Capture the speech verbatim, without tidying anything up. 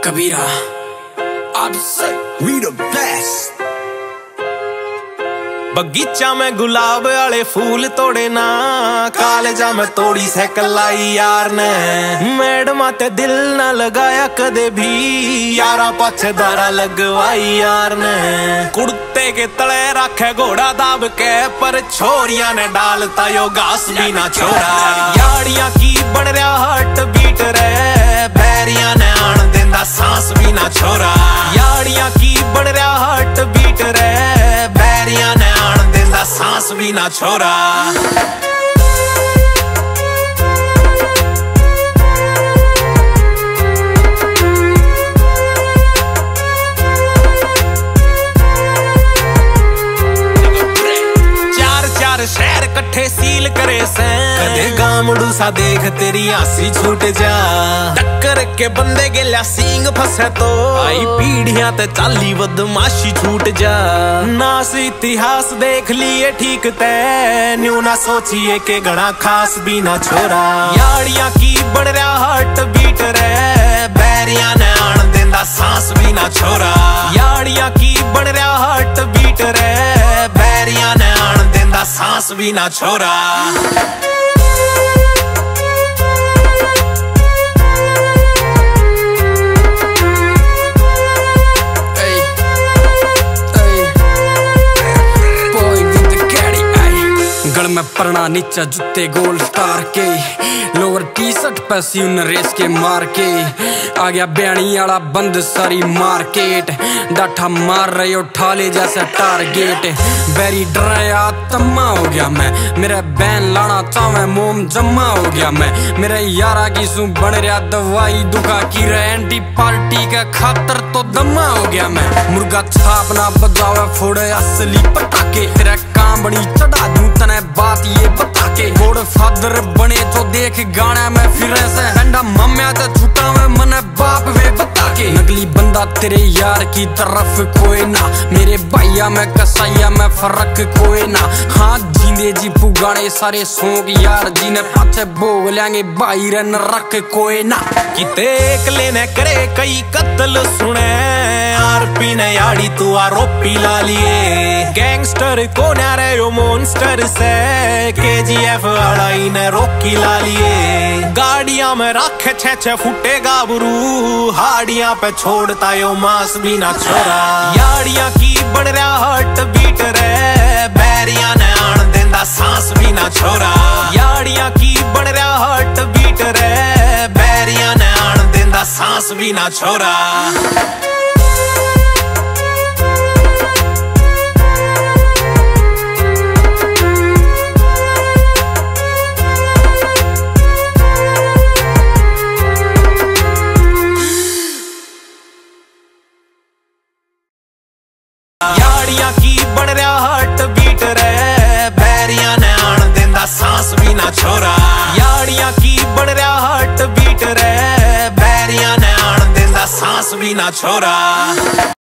Kabira We the best। बगीचा में गुलाब वाले फूल तोड़े ना, कालेजा में तोड़ी साइकिल आई यार ने। मैडमा ते दिल ना लगाया कदे भी, यारा पाछे दारा लगवाई यार ने। कुर्ते के तले रखे घोड़ा दाब के, पर छोरिया ने डालता यो घास भी ना छोड़ा। याड़िया की बन रहा हार्ट बीट रे, बैरिया ने आन देंदा सांस भी ना छोड़ा। याड़िया की बन रहा हार्ट बीट रे, बैरिया ने आन देंदा सांस भी ना छोड़ा। शहर कट्ठे सील करे से, कदे गामड़ू सा देख तेरी आसी छूट जा। टक्कर के बंदे गेल्या सींग फसे तो, आई पीढ़ियां ते चाली बदमाशी छूट जा। नास इतिहास देख लिए ठीक ते, न्यू ना सोचिए के गणा खास भी ना छोड़ा। याड़िया की बन रहा हार्ट बीट रे, बैरिया ने आन देंदा सांस भी ना छोड़ा। याड़िया की बन रहा हार्ट बीट रे, बैरिया ने आन देंदा सांस भी ना छोड़ा। गल में परना नीचा जूते गोल स्टार के, लोअर टी शर्ट पे सीन रेस के मार के। आ गया बयानी वाला बंद सारी मार्केट, डाठा मार रहे हो ठाले जैसे टारगेट। बैरी डराया तम्मा हो गया मैं, मेरा बैन लाना चावे मोम जम्मा हो गया मैं। मेरे यारा की सू बन रहा दवाई दुखा की रहे, एंटी पार्टी के खातर तो दम्मा हो गया मैं। मुर्गा छाप ना बजावे फोड़े असली पटाके, तेरा काम बनी चढ़ा दूं तने बात ये बता के। गोड फादर बने तो देख गाना में फिर से, ठंडा मम्या तो छुटा में मने बाप वे बता के। नकली बंदा तेरे यार की तरफ कोई ना, मेरे भैया में कसाइया में फर्क कोई ना। हाँ जींदे जी पुगाने सारे सोंग यार जी ने, पाछे भोग लेंगे भाई रन रख कोई ना। किते एक लेने करे कई कत्ल सुने, आरपी ने याड़ी तू आरोपी ला लिए। गैंगस्टर को नारे यो मॉन्स्टर से, केजीएफ वाला ने रोकी ला लिए। गाड़ियां में रखे छे छे फुटे गाबरू, हाड़ियां पे छोड़ता यो मांस भी ना छोड़ा। याड़ियां की बन रहा हार्ट बीट रे, बैरिया ने आन देंदा सांस भी ना छोड़ा। याड़ियां की बन रहा हार्ट बीट रे, बैरिया ने आन देंदा सांस भी ना छोड़ा। याड़िया की बन रहा हार्ट बीट रे, बैरिया ने आन देंदा सांस भी ना छोड़ा। याड़िया की बन रहा हार्ट बीट रे, बैरिया ने आन देंदा सांस भी ना छोड़ा।